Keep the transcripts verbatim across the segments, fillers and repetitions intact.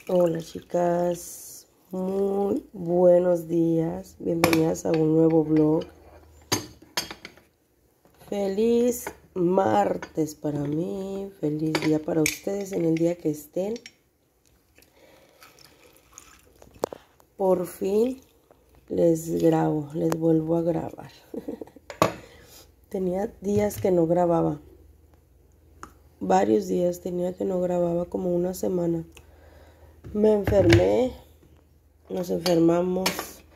Hola chicas, muy buenos días, bienvenidas a un nuevo vlog. Feliz martes para mí, feliz día para ustedes en el día que estén. Por fin les grabo, les vuelvo a grabar. Tenía días que no grababa, varios días tenía que no grababa, como una semana. Me enfermé, nos enfermamos.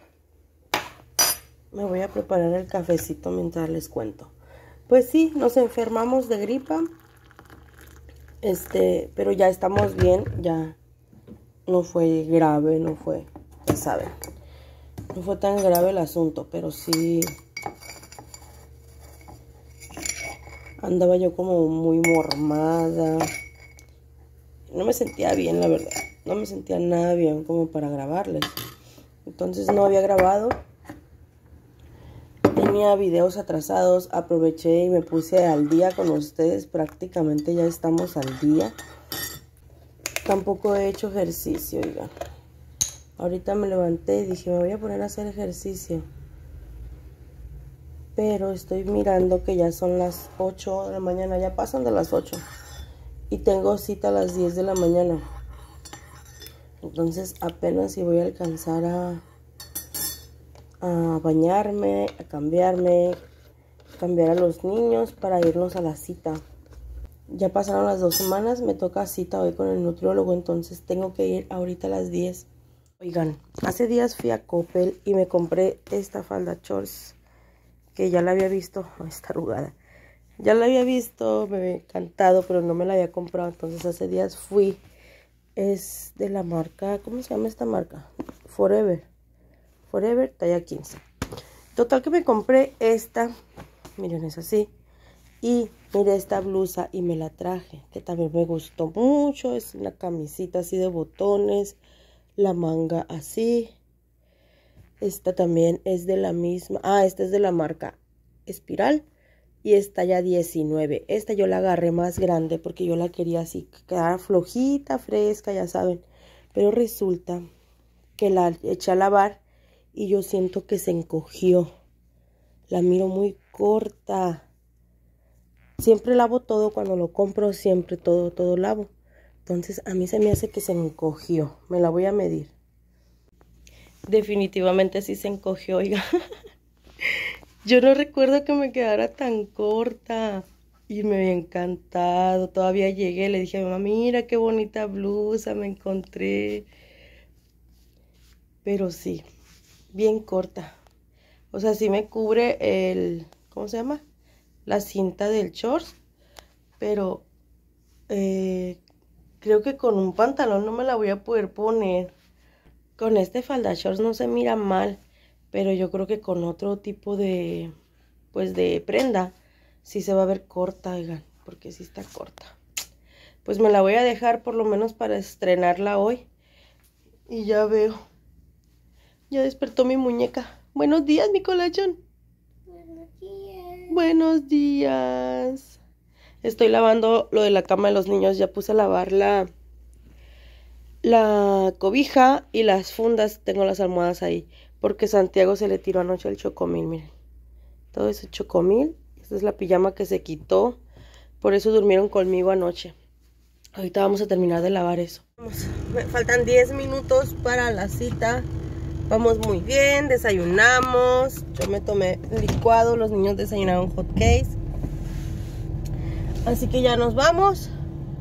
Me voy a preparar el cafecito mientras les cuento. Pues sí, nos enfermamos de gripa. Este, pero ya estamos bien, ya no fue grave, no fue, ya saben. No fue tan grave el asunto, pero sí andaba yo como muy mormada. No me sentía bien, la verdad. No me sentía nada bien como para grabarles. Entonces no había grabado. Tenía videos atrasados. Aproveché y me puse al día con ustedes. Prácticamente ya estamos al día. Tampoco he hecho ejercicio, oigan. Ahorita me levanté y dije, me voy a poner a hacer ejercicio. Pero estoy mirando que ya son las ocho de la mañana. Ya pasan de las ocho. Y tengo cita a las diez de la mañana. Entonces apenas si voy a alcanzar a, a bañarme, a cambiarme, a cambiar a los niños para irnos a la cita. Ya pasaron las dos semanas, me toca cita hoy con el nutriólogo, entonces tengo que ir ahorita a las diez. Oigan, hace días fui a Coppel y me compré esta falda shorts que ya la había visto. Oh, está arrugada. Ya la había visto, me había encantado, pero no me la había comprado, entonces hace días fui. Es de la marca, ¿cómo se llama esta marca? Forever. Forever, talla quince. Total que me compré esta. Miren, es así. Y miré esta blusa y me la traje, que también me gustó mucho. Es una camisita así de botones. La manga así. Esta también es de la misma. Ah, esta es de la marca Espiral. Y es talla diecinueve. Esta yo la agarré más grande porque yo la quería así, quedar flojita, fresca, ya saben. Pero resulta que la eché a lavar y yo siento que se encogió. La miro muy corta. Siempre lavo todo cuando lo compro, siempre todo, todo lavo. Entonces a mí se me hace que se encogió. Me la voy a medir. Definitivamente sí se encogió, oiga. Yo no recuerdo que me quedara tan corta y me había encantado. Todavía llegué, le dije a mi mamá, mira qué bonita blusa me encontré. Pero sí, bien corta. O sea, sí me cubre el, ¿cómo se llama? La cinta del short. Pero eh, creo que con un pantalón no me la voy a poder poner. Con este falda shorts no se mira mal. Pero yo creo que con otro tipo de, pues de prenda, sí se va a ver corta, oigan, porque sí está corta. Pues me la voy a dejar por lo menos para estrenarla hoy. Y ya veo. Ya despertó mi muñeca. Buenos días, mi colachón. Buenos días. Buenos días. Estoy lavando lo de la cama de los niños. Ya puse a lavar la, la cobija y las fundas. Tengo las almohadas ahí. Porque Santiago se le tiró anoche el chocomil, miren. Todo ese chocomil. Esta es la pijama que se quitó. Por eso durmieron conmigo anoche. Ahorita vamos a terminar de lavar eso. Vamos. Me faltan diez minutos para la cita. Vamos muy bien, desayunamos. Yo me tomé licuado, los niños desayunaron hot cakes. Así que ya nos vamos.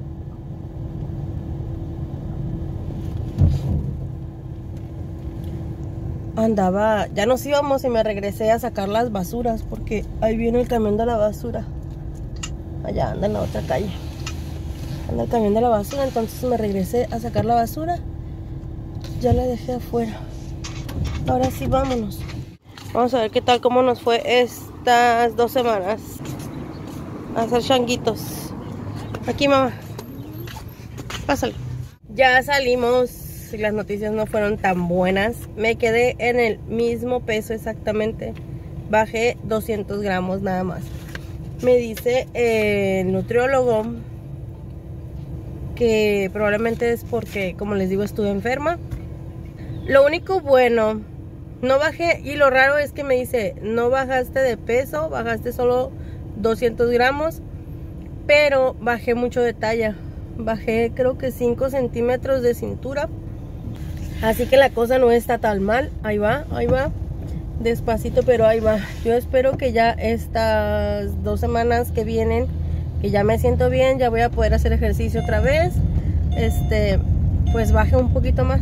Andaba, ya nos íbamos y me regresé a sacar las basuras porque ahí viene el camión de la basura. Allá anda en la otra calle. Anda el camión de la basura, entonces me regresé a sacar la basura. Ya la dejé afuera. Ahora sí, vámonos. Vamos a ver qué tal, cómo nos fue estas dos semanas. A hacer changuitos. Aquí, mamá. Pásale. Ya salimos. Si las noticias no fueron tan buenas, me quedé en el mismo peso exactamente. Bajé doscientos gramos nada más. Me dice el nutriólogo que probablemente es porque, como les digo, estuve enferma. Lo único bueno, no bajé, y lo raro es que me dice, no bajaste de peso, bajaste solo doscientos gramos, pero bajé mucho de talla. Bajé creo que cinco centímetros de cintura. Así que la cosa no está tan mal. Ahí va, ahí va. Despacito, pero ahí va. Yo espero que ya estas dos semanas que vienen, que ya me siento bien, ya voy a poder hacer ejercicio otra vez. Este, pues baje un poquito más.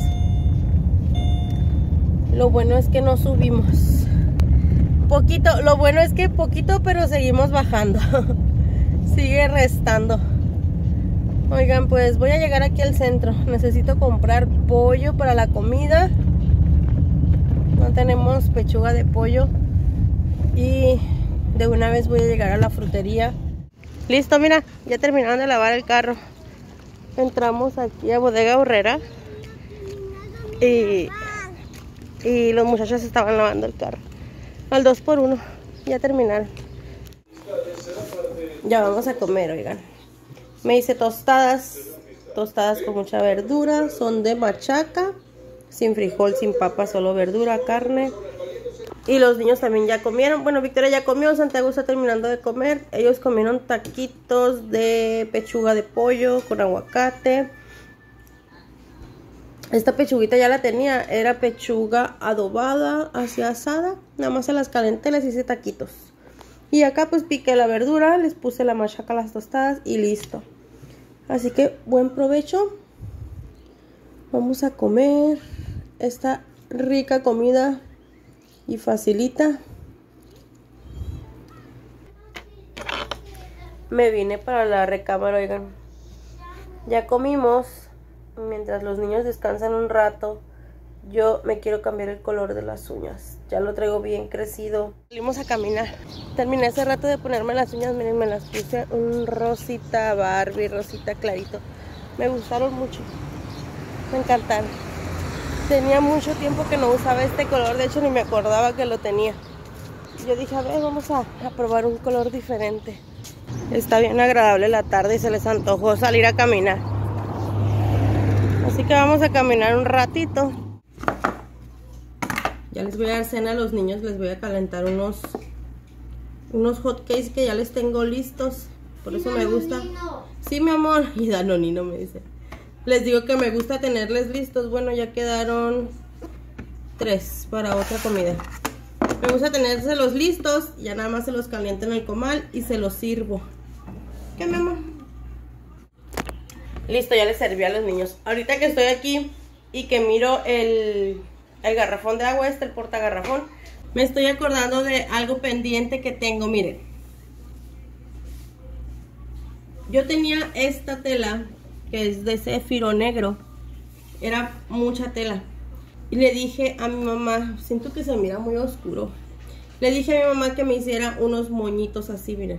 Lo bueno es que no subimos. Poquito, lo bueno es que poquito, pero seguimos bajando. Sigue restando. Oigan, pues voy a llegar aquí al centro. Necesito comprar pollo para la comida. No tenemos pechuga de pollo. Y de una vez voy a llegar a la frutería. Listo, mira, ya terminaron de lavar el carro. Entramos aquí a Bodega Aurrera. Y, y los muchachos estaban lavando el carro. Al dos por uno. Ya terminaron. Ya vamos a comer, oigan. Me hice tostadas. Tostadas con mucha verdura. Son de machaca. Sin frijol, sin papa, solo verdura, carne. Y los niños también ya comieron. Bueno, Victoria ya comió, Santiago está terminando de comer. Ellos comieron taquitos de pechuga de pollo con aguacate. Esta pechuguita ya la tenía. Era pechuga adobada, así asada. Nada más se las calenté, les hice taquitos. Y acá pues piqué la verdura, les puse la machaca a las tostadas y listo. Así que buen provecho. Vamos a comer esta rica comida y facilita. Me vine para la recámara, oigan. Ya comimos. Mientras los niños descansan un rato, yo me quiero cambiar el color de las uñas. Ya lo traigo bien crecido. Salimos a caminar. Terminé hace rato de ponerme las uñas. Miren, me las puse un rosita Barbie, rosita clarito. Me gustaron mucho. Me encantaron. Tenía mucho tiempo que no usaba este color. De hecho, ni me acordaba que lo tenía. Yo dije, a ver, vamos a, a probar un color diferente. Está bien agradable la tarde y se les antojó salir a caminar. Así que vamos a caminar un ratito. Ya les voy a dar cena a los niños. Les voy a calentar unos unos hot cakes que ya les tengo listos. Por eso me gusta. Sí, mi amor. Y Danonino me dice. Les digo que me gusta tenerles listos. Bueno, ya quedaron tres para otra comida. Me gusta tenérselos listos. Ya nada más se los caliento en el comal y se los sirvo. ¿Qué, mi amor? Listo, ya les serví a los niños. Ahorita que estoy aquí y que miro el, el garrafón de agua, este, el portagarrafón, me estoy acordando de algo pendiente que tengo. Miren, yo tenía esta tela que es de céfiro negro. Era mucha tela. Y le dije a mi mamá, siento que se mira muy oscuro. Le dije a mi mamá que me hiciera unos moñitos así, miren.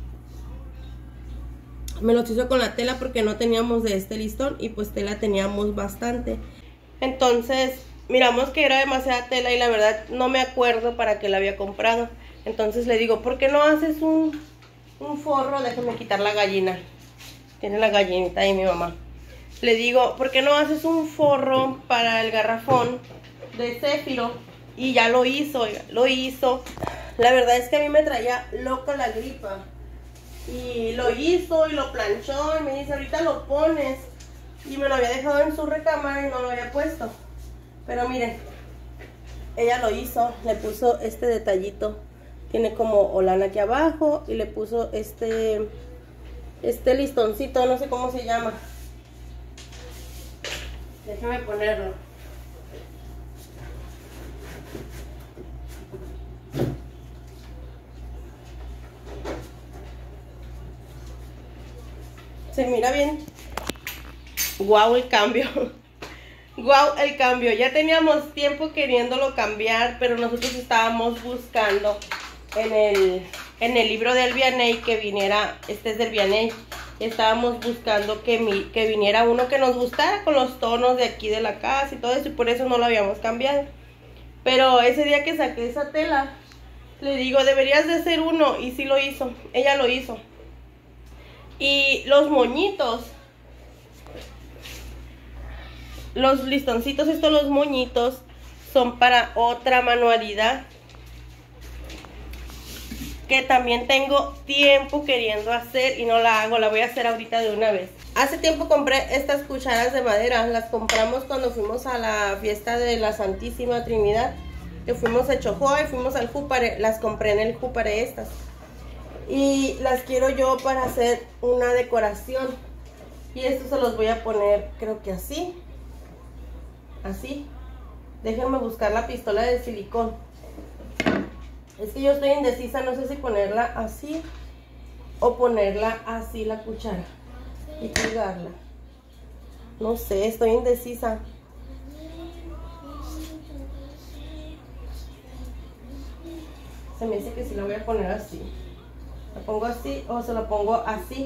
Me los hizo con la tela porque no teníamos de este listón y pues tela teníamos bastante. Entonces miramos que era demasiada tela y la verdad no me acuerdo para qué la había comprado. Entonces le digo, ¿por qué no haces un, un forro? Déjame quitar la gallina. Tiene la gallinita ahí mi mamá. Le digo, ¿por qué no haces un forro para el garrafón de céfiro? Y ya lo hizo, oiga, lo hizo. La verdad es que a mí me traía loca la gripa. Y lo hizo y lo planchó y me dice, ahorita lo pones. Y me lo había dejado en su recámara y no lo había puesto. Pero miren, ella lo hizo, le puso este detallito. Tiene como holana aquí abajo y le puso este, este listoncito, no sé cómo se llama. Déjame ponerlo. Se mira bien. Guau, el cambio. Guau, el cambio. Ya teníamos tiempo queriéndolo cambiar, pero nosotros estábamos buscando en el, en el libro del Vianney que viniera, este es del Vianney. Estábamos buscando que, mi, que viniera uno que nos gustara con los tonos de aquí de la casa y todo eso, y por eso no lo habíamos cambiado. Pero ese día que saqué esa tela, le digo, deberías de hacer uno, y sí lo hizo, ella lo hizo. Y los moñitos, los listoncitos, estos, los moñitos, son para otra manualidad que también tengo tiempo queriendo hacer y no la hago. La voy a hacer ahorita de una vez. Hace tiempo compré estas cucharas de madera. Las compramos cuando fuimos a la fiesta de la Santísima Trinidad, que fuimos a Chojoa y fuimos al Júpare. Las compré en el Júpare estas. Y las quiero yo para hacer una decoración. Y estos se los voy a poner, creo que así. Así. Déjenme buscar la pistola de silicón. Es que yo estoy indecisa, no sé si ponerla así o ponerla así la cuchara y colgarla. No sé, estoy indecisa. Se me dice que sí la voy a poner así. La pongo así o se la pongo así.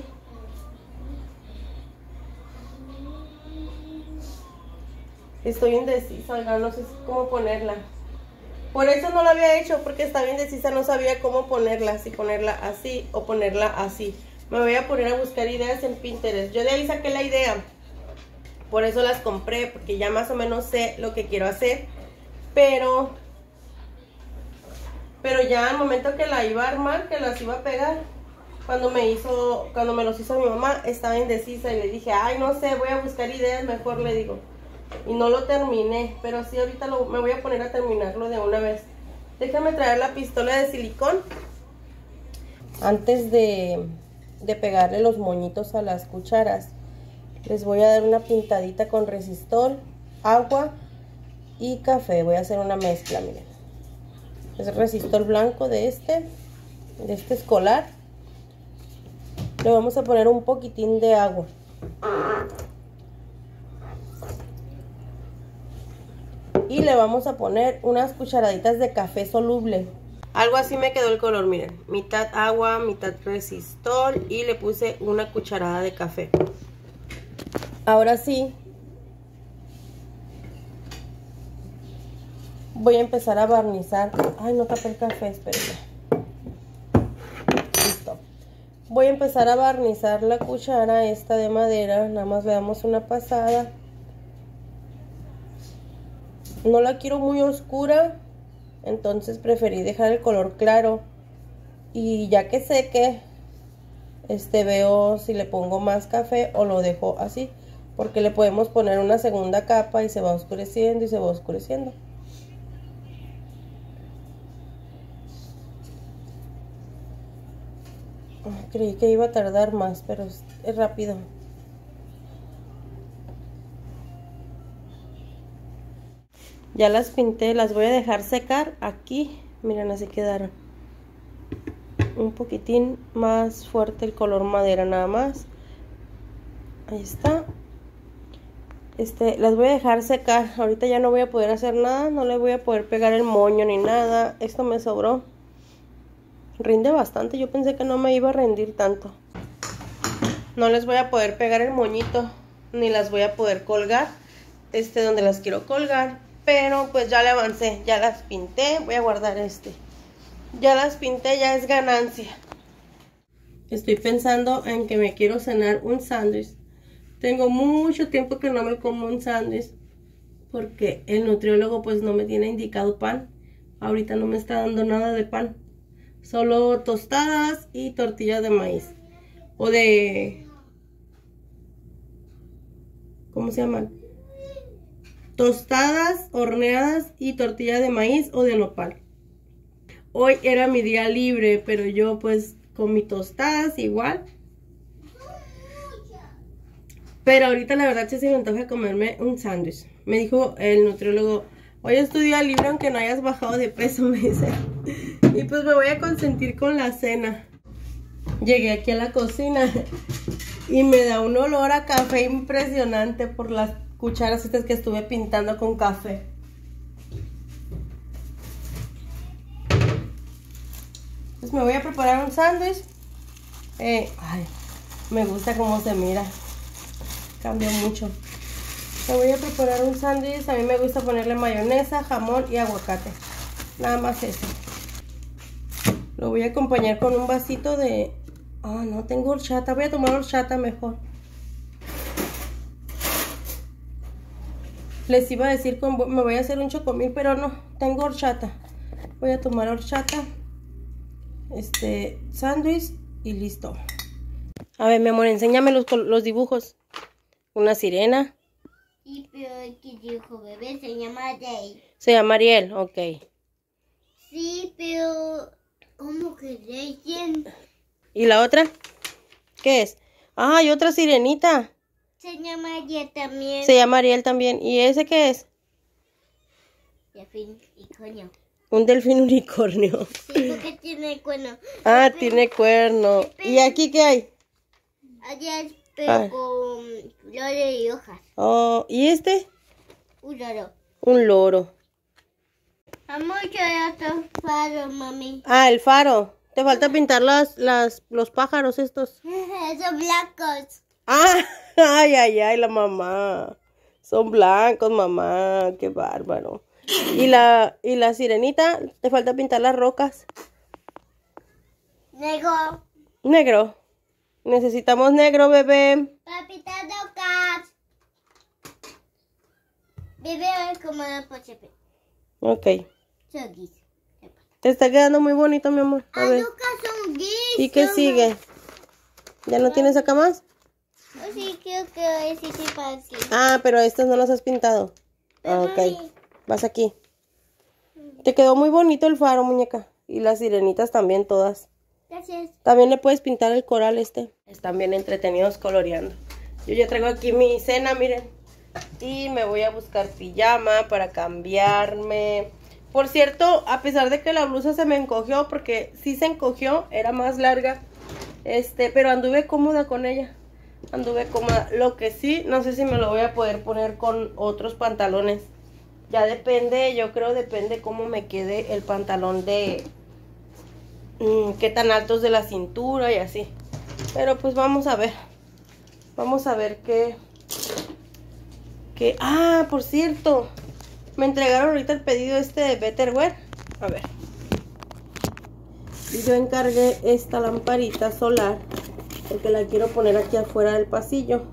Estoy indecisa, oigan, no sé cómo ponerla. Por eso no lo había hecho, porque estaba indecisa, no sabía cómo ponerla, si ponerla así o ponerla así. Me voy a poner a buscar ideas en Pinterest. Yo de ahí saqué la idea, por eso las compré, porque ya más o menos sé lo que quiero hacer. Pero, pero ya al momento que la iba a armar, que las iba a pegar, cuando me hizo, cuando me los hizo mi mamá, estaba indecisa y le dije, ay, no sé, voy a buscar ideas, mejor le digo. Y no lo terminé, pero sí ahorita lo, me voy a poner a terminarlo de una vez. Déjenme traer la pistola de silicón. Antes de, de pegarle los moñitos a las cucharas, les voy a dar una pintadita con resistol, agua y café. Voy a hacer una mezcla, miren. Es resistol blanco de este, de este escolar. Le vamos a poner un poquitín de agua. Y le vamos a poner unas cucharaditas de café soluble. Algo así me quedó el color, miren. Mitad agua, mitad resistol y le puse una cucharada de café. Ahora sí, voy a empezar a barnizar. Ay, no tapé el café, espérenme. Listo. Voy a empezar a barnizar la cuchara esta de madera. Nada más le damos una pasada. No la quiero muy oscura, entonces preferí dejar el color claro. Y ya que seque, este veo si le pongo más café o lo dejo así, porque le podemos poner una segunda capa y se va oscureciendo y se va oscureciendo. Creí que iba a tardar más, pero es, es rápido. Ya las pinté, las voy a dejar secar aquí. Miren, así quedaron. Un poquitín más fuerte el color madera nada más. Ahí está. Este, las voy a dejar secar. Ahorita ya no voy a poder hacer nada. No le voy a poder pegar el moño ni nada. Esto me sobró. Rinde bastante. Yo pensé que no me iba a rendir tanto. No les voy a poder pegar el moñito. Ni las voy a poder colgar. Este, donde las quiero colgar. Pero pues ya le avancé, ya las pinté, voy a guardar este. Ya las pinté, ya es ganancia. Estoy pensando en que me quiero cenar un sándwich. Tengo mucho tiempo que no me como un sándwich, porque el nutriólogo pues no me tiene indicado pan. Ahorita no me está dando nada de pan. Solo tostadas y tortillas de maíz. O de... ¿Cómo se llaman? Tostadas, horneadas y tortilla de maíz o de nopal. Hoy era mi día libre, pero yo pues con mis tostadas igual. Pero ahorita la verdad sí se me antoja comerme un sándwich. Me dijo el nutriólogo, hoy es tu día libre aunque no hayas bajado de peso, me dice. Y pues me voy a consentir con la cena. Llegué aquí a la cocina y me da un olor a café impresionante por las cucharas estas que estuve pintando con café. Pues me voy a preparar un sándwich. Eh, ay, me gusta cómo se mira. Cambió mucho. Me voy a preparar un sándwich. A mí me gusta ponerle mayonesa, jamón y aguacate. Nada más eso. Lo voy a acompañar con un vasito de... Ah, oh, no tengo horchata. Voy a tomar horchata mejor. Les iba a decir, con, me voy a hacer un chocomil, pero no, tengo horchata. Voy a tomar horchata, este, sándwich y listo. A ver, mi amor, enséñame los, los dibujos. Una sirena. Sí, pero el que dijo bebé se llama Day. Se llama Ariel, ok. Sí, pero ¿cómo que Day? ¿Quién? ¿Y la otra? ¿Qué es? Ah, hay otra sirenita. Se llama Ariel también. Se llama Ariel también. ¿Y ese qué es? Delfín y coño. Un delfín unicornio. Sí, porque tiene cuerno. Ah, tiene cuerno. ¿Y aquí qué hay? Ayer, pero Ah. con flores y hojas. Oh, ¿y este? Un loro. Un loro. Vamos a otro faro, mami. Ah, el faro. Te falta pintar las, las, los pájaros estos. Son blancos. Ah, ay, ay, ay, la mamá. Son blancos, mamá. Qué bárbaro. Y la, y la sirenita, te falta pintar las rocas. Negro. Negro. Necesitamos negro, bebé. Para pintar rocas. Bebé es como la pochepe. Ok. Son gris. Te está quedando muy bonito, mi amor. A Las ver. rocas son gris. ¿Y qué sigue? ¿Ya no tienes acá más? Yo sí creo que es sí para aquí. Ah, pero estas no las has pintado. Ah, ok. Mami. Vas aquí. Te quedó muy bonito el faro, muñeca. Y las sirenitas también, todas. Gracias. También le puedes pintar el coral este. Están bien entretenidos coloreando. Yo ya traigo aquí mi cena, miren. Y me voy a buscar pijama para cambiarme. Por cierto, a pesar de que la blusa se me encogió, porque sí se encogió, era más larga. Este, pero anduve cómoda con ella. Anduve cómoda. Lo que sí, no sé si me lo voy a poder poner con otros pantalones. Ya depende, yo creo depende cómo me quede el pantalón de... Mmm, qué tan altos de la cintura y así. Pero pues vamos a ver. Vamos a ver qué... qué... Ah, por cierto. Me entregaron ahorita el pedido este de Betterware. A ver. Y yo encargué esta lamparita solar. Porque la quiero poner aquí afuera del pasillo.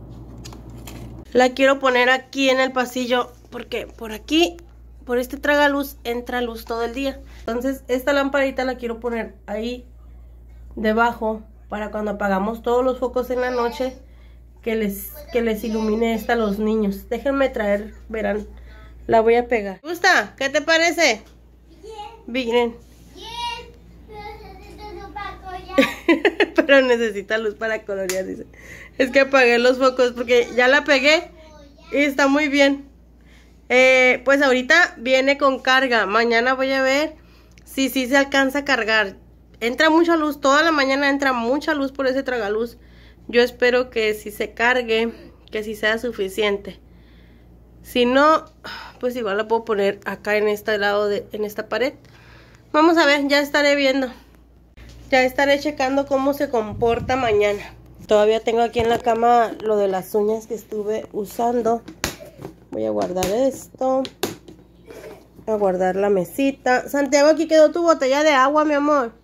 La quiero poner aquí en el pasillo. Porque por aquí, por este tragaluz, entra luz todo el día. Entonces esta lamparita la quiero poner ahí debajo. Para cuando apagamos todos los focos en la noche, que les, que les ilumine esta a los niños. Déjenme traer, verán. La voy a pegar. ¿Gusta? ¿Qué te parece? Bien. Miren. Bien. Pero necesito luz para collar. Pero necesita luz para colorear, dice. Es que apagué los focos porque ya la pegué y está muy bien. Eh, pues ahorita viene con carga. Mañana voy a ver si sí se alcanza a cargar. Entra mucha luz, toda la mañana entra mucha luz por ese tragaluz. Yo espero que si se cargue, que si sea suficiente. Si no, pues igual la puedo poner acá en este lado, de, en esta pared. Vamos a ver, ya estaré viendo. Ya estaré checando cómo se comporta mañana. Todavía tengo aquí en la cama lo de las uñas que estuve usando. Voy a guardar esto. A guardar la mesita. Santiago, aquí quedó tu botella de agua, mi amor.